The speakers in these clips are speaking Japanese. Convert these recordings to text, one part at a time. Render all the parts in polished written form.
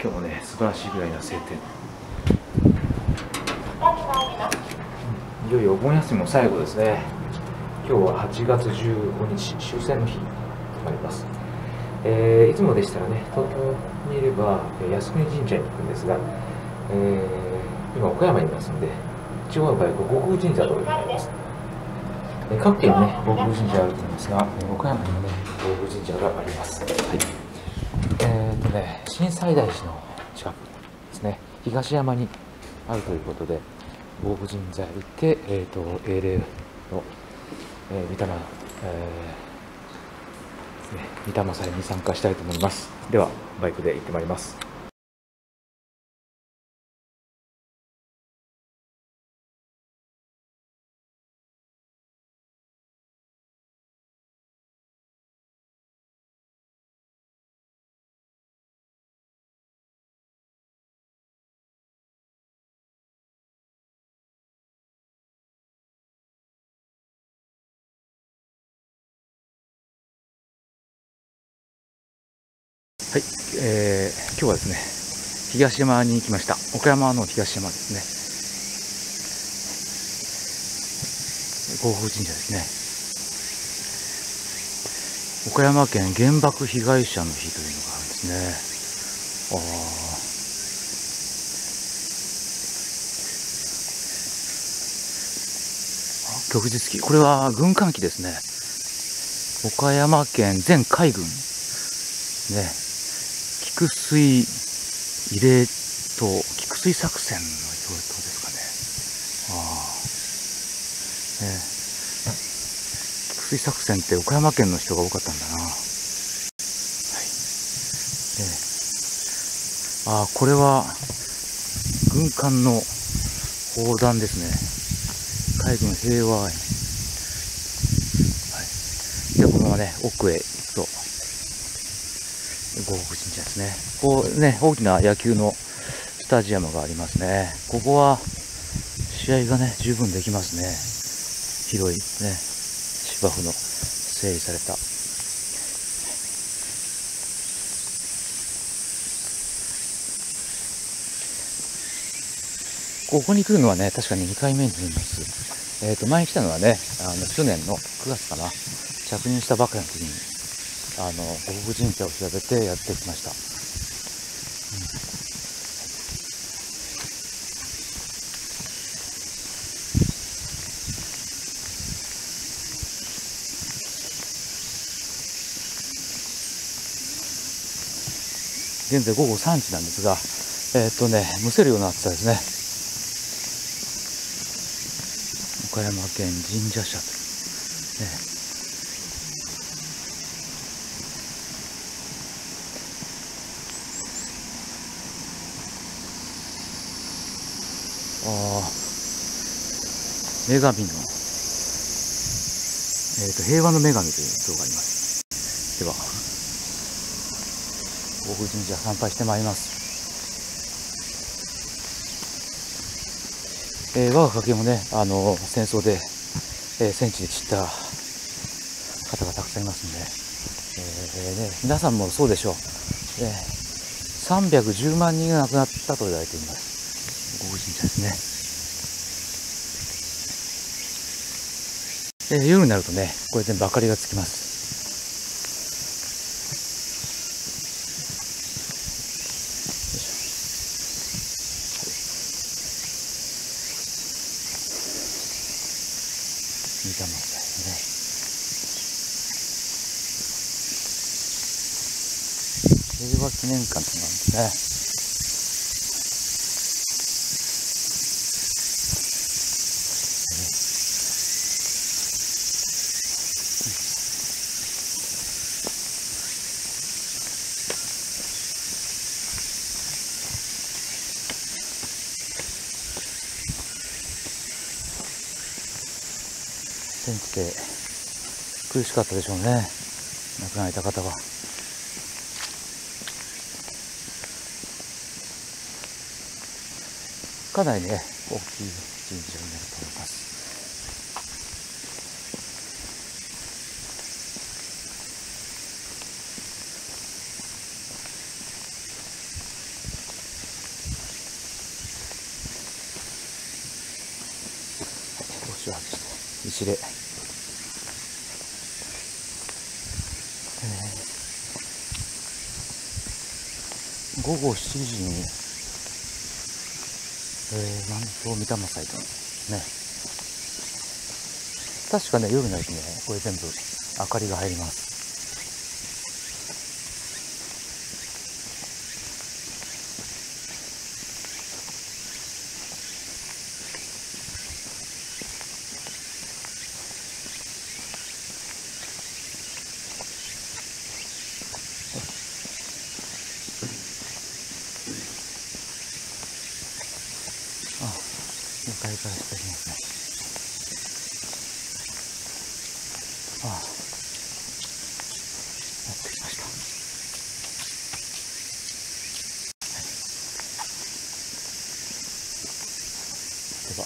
今日もね、素晴らしいぐらいの晴天。いよいよお盆休みも最後ですね。今日は8月15日、終戦の日となります。いつもでしたらね、東京にいれば靖国神社に行くんですが、今岡山にいますので、一応は外国護国神社となります。各県にね、護国神社あると思いますが、岡山にもね、護国神社があります。はい。心斎大寺の近くですね、東山にあるということで、護国神社へ行って、英霊の、御霊、ですね、御霊祭に参加したいと思います。では、バイクで行ってまいります。はい、今日はですね、東山に来ました。岡山の東山ですね。護国神社ですね。岡山県原爆被害者の日というのがあるんですね。旭日旗。これは軍艦機ですね。岡山県全海軍。ね。菊水慰霊塔、菊水作戦の様子ですかね。菊水作戦って岡山県の人が多かったんだな。はい。これは軍艦の砲弾ですね。海軍平和園。はい。で、このままね、奥へ行くと、護国神社ですね。こうね、大きな野球のスタジアムがありますね。ここは試合がね、十分できますね。広いね、芝生の整備された。ここに来るのはね、確かに2回目になります。前に来たのはね、去年の9月かな、着任したばかりの時に、護国神社を調べてやってきました。現在午後3時なんですが、むせるような暑さですね。岡山県神社社というね。女神の、平和の女神という像があります。では、護国神社参拝してまいります。我が家系もね、戦争で、戦地で散った方がたくさんいますんで、皆さんもそうでしょう。310万人が亡くなったと言われています。護国神社ですね。夜になるとね、これ全部明かりがつきます。御霊祭ね。平和記念館というのがあるんですね。戦地で苦しかったでしょうね、亡くなられた方は。かなりね、大きい神社になると思います。 外して一礼。午後7時に、万灯御霊祭とね、確かね、夜のやつね、これ全部明かりが入ります。向かいからしてきますね。やってきました。では、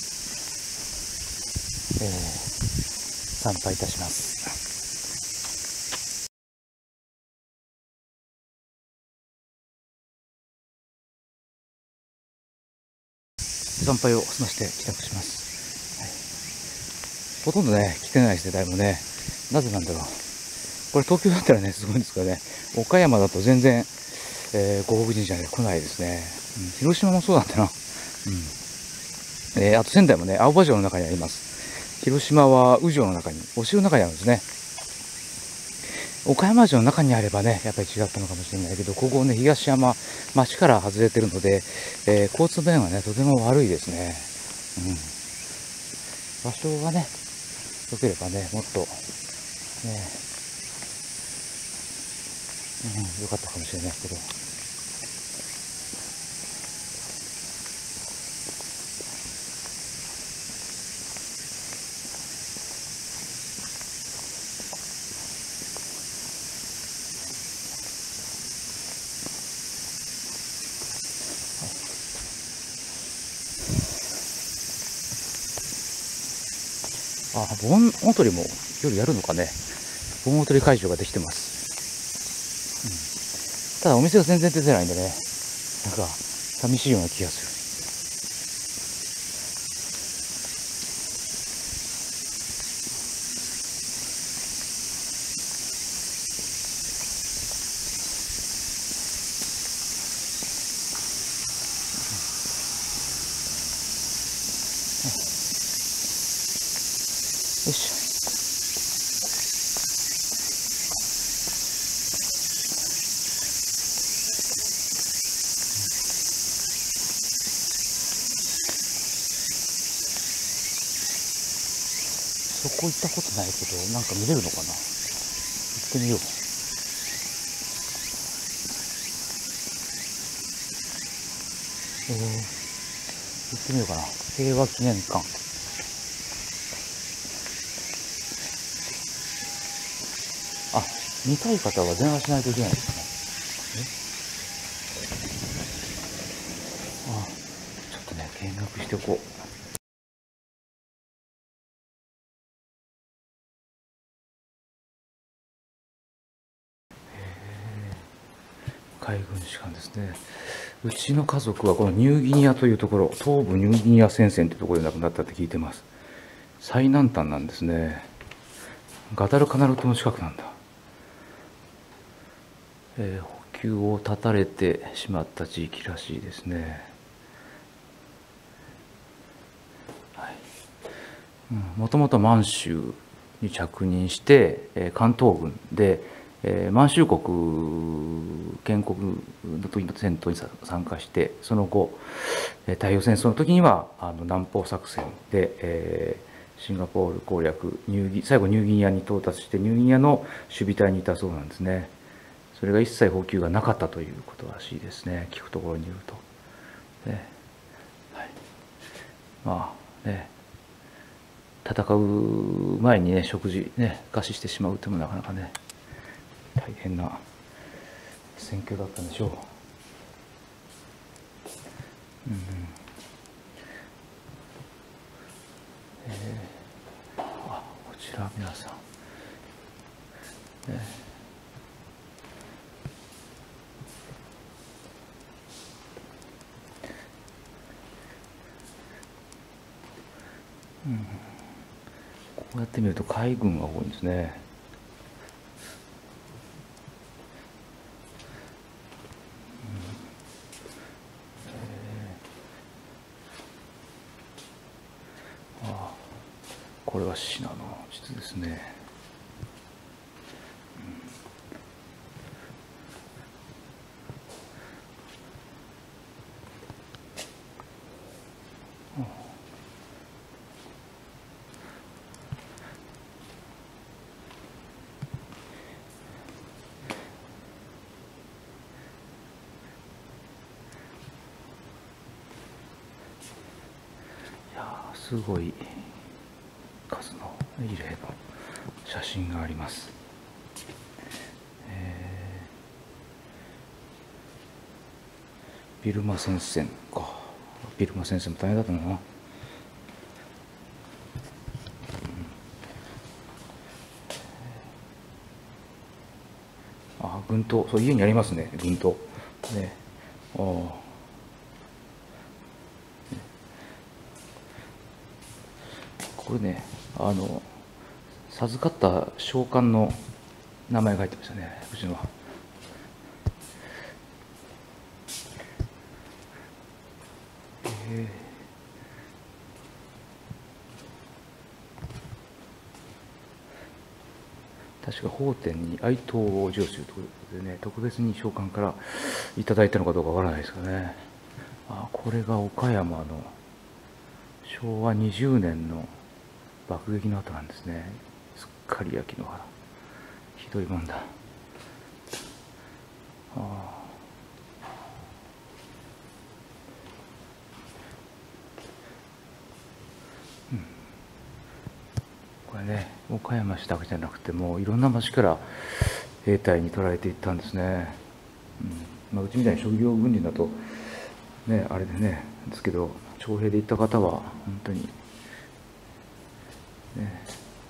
参拝いたします。参拝を済まして帰宅します。ほとんどね、来てない世代もね、なぜなんだろう。これ東京だったらね、すごいんですけどね、岡山だと全然、外国人じゃ来ないですね。広島もそうだったな。あと仙台もね、青葉城の中にあります。広島は宇城の中に、お城の中にあるんですね。岡山城の中にあればね、やっぱり違ったのかもしれないけど、ここね、東山、町から外れてるので、交通便はね、とても悪いですね。場所がね、良ければね、もっと、ね、良かったかもしれないけど。盆踊りも夜やるのかね。盆踊り会場ができてます。ただお店が全然出てないんでね、なんか寂しいような気がする。よいしょ。そこ行ったことないけど、なんか見れるのかな。行ってみよう。行ってみようかな。平和記念館。見たい方は電話しないといけないですね。ちょっとね、見学しておこう。海軍士官ですね。うちの家族はこのニューギニアというところ、東部ニューギニア戦線というところで亡くなったって聞いてます。最南端なんですね。ガダルカナル島の近くなんだ。補給を断たれてしまった地域らしいですね。もともと満州に着任して、関東軍で、満州国建国の時の戦闘に参加して、その後、太平洋戦争の時には南方作戦で、シンガポール攻略、最後ニューギニアに到達して、ニューギニアの守備隊にいたそうなんですね。それが一切補給がなかったということらしいですね、聞くところによると。まあね、戦う前にね、食事ね、餓死してしまうというのもなかなかね、大変な戦況だったんでしょう。こちら皆さん、 うやって見ると海軍が多いんですね。これは信濃の地図ですね。いやー、すごい数の慰霊の写真があります。ビルマ戦線か。ビルマ戦線も大変だったな。あ、軍刀、そう、家にありますね、軍刀。ね。これね、授かった将官の名前が入ってましたね、うちのは。確か法典に哀悼を上州ということでね、特別に将官からいただいたのかどうかわからないですかね。これが岡山の昭和20年の爆撃の後なんですね。すっかり焼き野原。ひどいもんだ。これね、岡山市だけじゃなくてもいろんな町から兵隊に取られていったんですね。うちみたいに職業軍人だとね、あれでねですけど、徴兵で行った方は本当にね。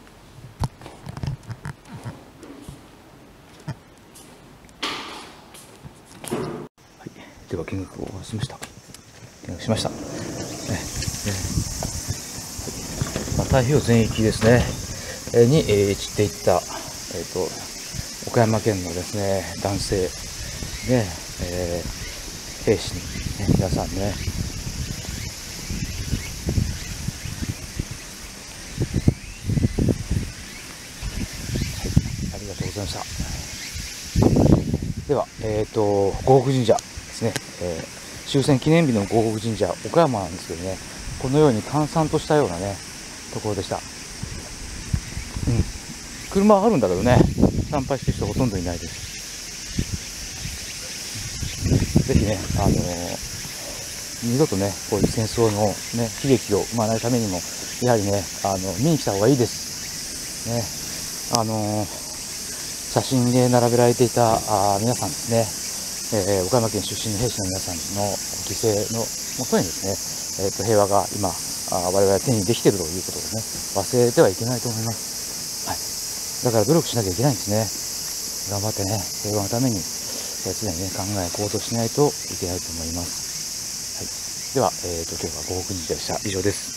はい、では見学をしました。見学しました。太平洋全域ですね、に散っていった、岡山県のですね男性、ね兵士に、ね、皆さんね、ありがとうございました。では、護国神社ですね、終戦記念日の護国神社、岡山なんですけどね、このように閑散としたようなねところでした。車はあるんだけどね、参拝してる人ほとんどいないです。ぜひね、二度とね、こういう戦争の、ね、悲劇を生まないためにも、やはりね、見に来た方がいいです。ね、写真で並べられていた皆さんですね、岡山県出身の兵士の皆さんの犠牲のもとにですね、平和が今、我々は手にできているということをね、忘れてはいけないと思います。だから努力しなきゃいけないんですね。頑張ってね、平和のために、常にね、考え、行動しないといけないと思います。はい。では、今日は護国神社でした。以上です。